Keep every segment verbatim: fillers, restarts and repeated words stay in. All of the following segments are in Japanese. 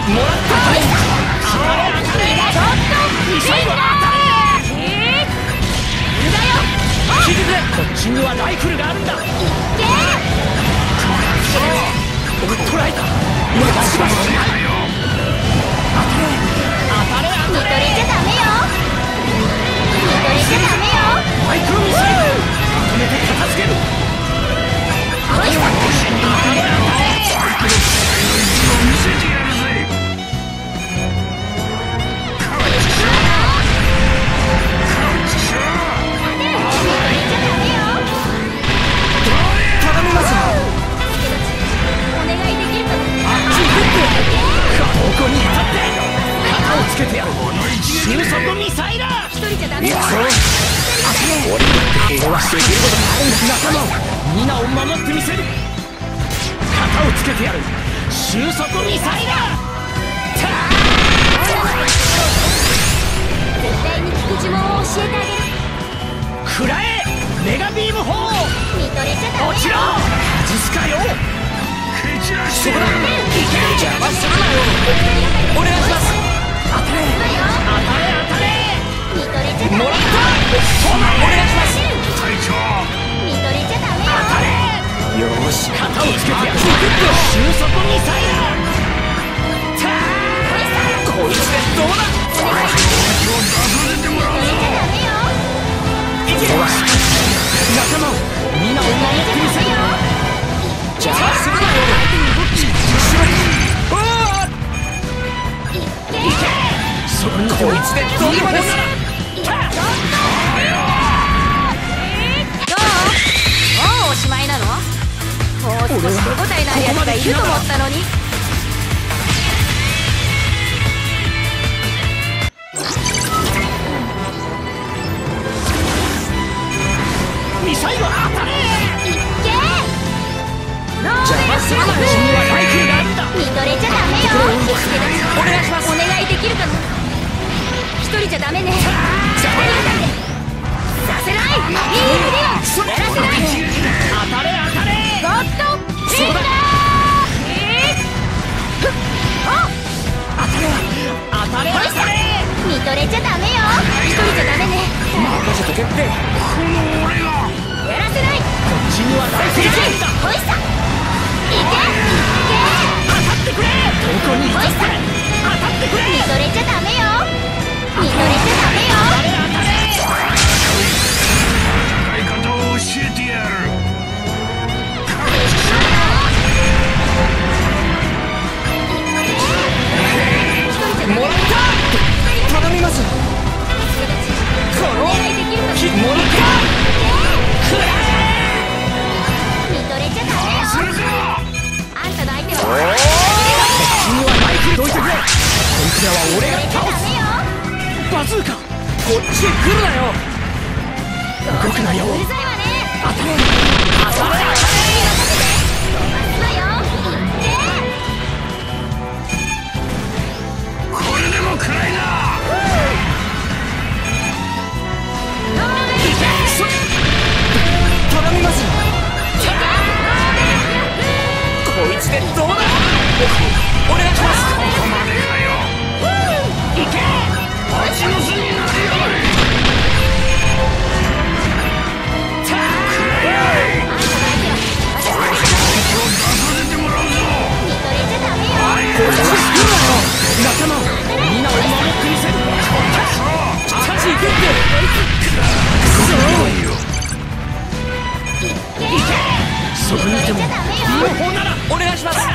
もらった。当たれ当たれ。ちょっとミサイル当たれ。聞いてくれ。こっちにはライフルがあるんだ。いっけー。捕らえた。今出します。当たれ当たれ当たれ。見とれちゃダメよ。見とれちゃダメよ。マイクロミサイルまとめて片付ける。当たれ当たれ当たれ。見せてやるぜ。頼みます。お願いできるかな。あっち行ってどこにいたって肩をつけてやる。収束ミサイル。一人じゃダメだ。俺だって平和していけることがあるんだ。仲間を皆を守ってみせる。肩をつけてやる。収束ミサイル。絶対に聞く呪文を教えてあげる。食らえメガビーム砲。見とれちゃダメよ。落ちろジスカよ。蹴散らしてくれ。いけ邪魔するなよ。お願いします。当たれ当たれ当たれ。見とれちゃダメよ。もらった。お願いします。隊長見とれちゃダメよ。当たれ。よーし肩をつけてやる。収束ミサイル。こいつでどうだ。お願いします。見とれちゃダメよ。いけ仲間を皆を守ってみせるよ。邪魔するなよ。いけそこにこいつでどうまです。どうもうおしまいなの。もう少し手応えのあるやつがいると思ったのに。ミサイル当たれ。いっけ邪魔するなよ。うちにはライフルがあるんだ。見とれちゃダメよ。お願いします。お願いできるかな。一人じゃダメね。邪魔だってさせない。いい腕をやらせない。当たれ当たれ。ゴッドフィンガー。当たれ当たれ当たれ。見とれちゃダメよ。一人じゃダメね。任せとけって。この俺がやらせない。こっちにはライフルがあるんだ。ほいさいけいけ当たってくれ。どこにいたって当たってくれ。見とれちゃダメよ。見とれちゃダメよ。当たれ当たれ。戦い方を教えてやる。もらった頼みます。このもらったくらえ。見とれちゃダメよ。あんたの相手はこっちにはマイクどいてくれ。こいつらは俺が倒す。バズーカこっちへ来るなよ。動くなよ。うるさいわね。当たれ当たれ当たれ。飛ばすわよ。これでもくらいな。頼みます。こいつでどうだ。お願いします。ここまでかよ。いけ蜂の巣になるよ。たーい出させてもらうぞ。見とれちゃダメよ。こいつ来るなよ。仲間をみんなを守ってみせる。あっち行けって。そうそこにいてもビーム砲ならお願いします。や, や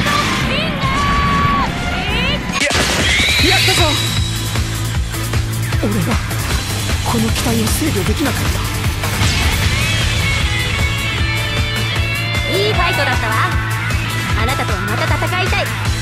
ったぞ。俺がこの機体を制御できなかった。いいファイトだったわ。あなたとはまた戦いたい。